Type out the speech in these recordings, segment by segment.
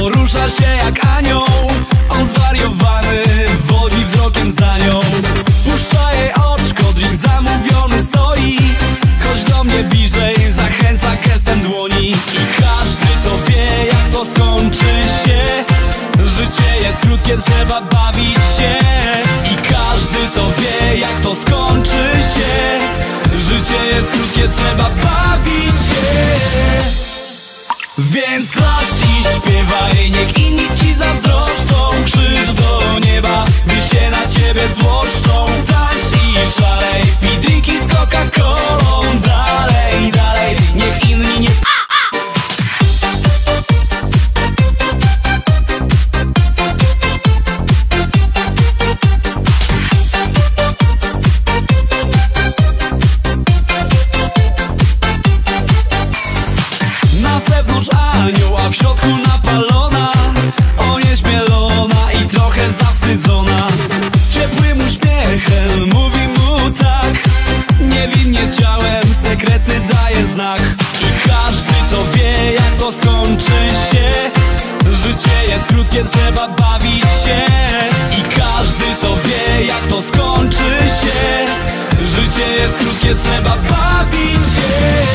porusza się jak anioł. On zwariowany, wodzi wzrokiem za nią. Puszcza jej oczko, drink zamówiony stoi. Chodź do mnie bliżej, zachęca gestem dłoni. I każdy to wie, jak to skończy się. Życie jest krótkie, trzeba bawić się. I każdy to wie, jak to skończy się. Życie jest krótkie, trzeba bawić się. Więc klaszcz i śpiewaj, niech inni ci zazdroszczą. Krzyż do nieba, gdy się na ciebie złoszczą. Tańcz i szalej, pij drinki z Coca-Colą. Dalej, dalej, niech inni nie... Anioł, a w środku napalona, onieśmielona i trochę zawstydzona. Ciepłym uśmiechem mówi mu tak, niewinnie ciałem sekretny daje znak. I każdy to wie, jak to skończy się. Życie jest krótkie, trzeba bawić się. I każdy to wie, jak to skończy się. Życie jest krótkie, trzeba bawić się.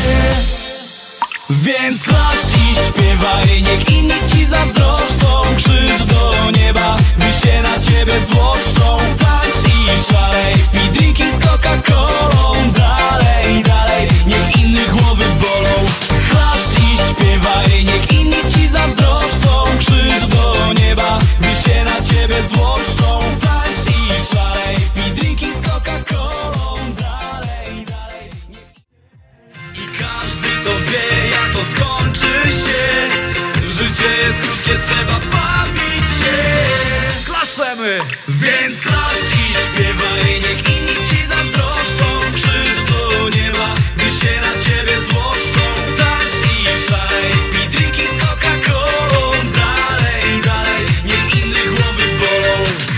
Więc klaszcz i śpiewaj, niech inni ci zazdroszczą. Krzyż do nieba, gdy się na ciebie złoszczą. Tańcz i szalej, pij drinki z Coca-Colą. Dalej, dalej, niech innych głowy bolą. Klaszcz i śpiewaj, niech inni ci zazdroszczą. Krzyż do nieba, gdy się na ciebie złoszczą. Tańcz i szalej, pij drinki z Coca-Colą. Dalej, dalej, i każdy to wie, jak to skończy się. Życie jest krótkie, trzeba bawić się. Klaszemy! Więc klaszcz i śpiewaj, niech inni ci zazdroszczą. Krzyż do nieba, gdy się na ciebie złoszczą. Tańcz i szalej, pij drinki z Coca-Colą. Dalej, dalej, niech innych głowy bolą.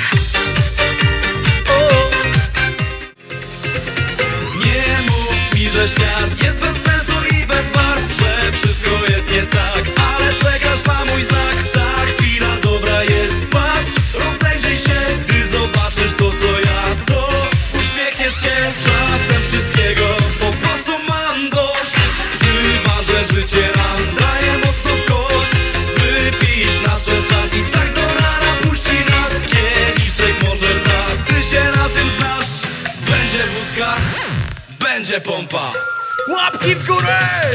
Nie mów mi, że świat jest bez sensu i bez barw, że wszystko jest nie tak, ale czekasz na mój znak. Ta chwila dobra jest, patrz, rozejrzyj się, gdy zobaczysz to, co ja, to uśmiechniesz się. Czasem wszystkiego po prostu mam dość. Bywa, że życie nam daje mocno w kość. Wypisz nadszedł czas i tak do rana puści nas. Kieliszek może dwa, ty się na tym znasz. Będzie wódka, będzie pompa. Łapki w górę!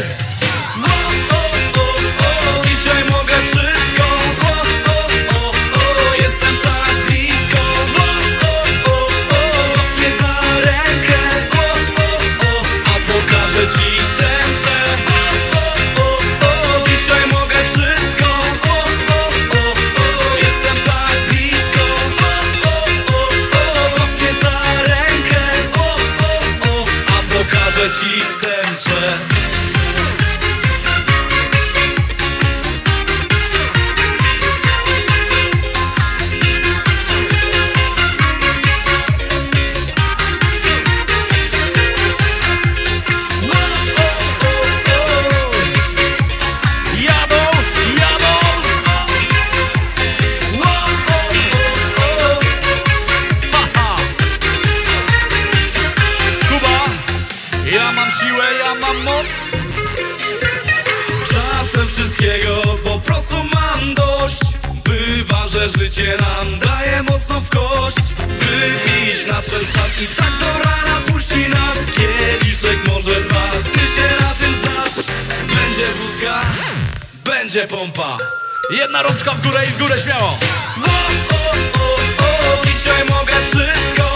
Dzisiaj mogę wszystko. Jestem tak blisko. Złap mnie za rękę. A pokażę ci tęczę. Dzisiaj mogę wszystko. Jestem tak blisko. Złap mnie za rękę. A pokażę ci tęczę. Czasem wszystkiego po prostu mam dość. Bywa, że życie nam daje mocno w kość. Wypić nadszedł czas i tak do rana puści nas. Kieliszek może dwa, ty się na tym znasz. Będzie wódka, będzie pompa. Jedna rączka w górę i w górę śmiało. Dzisiaj mogę wszystko.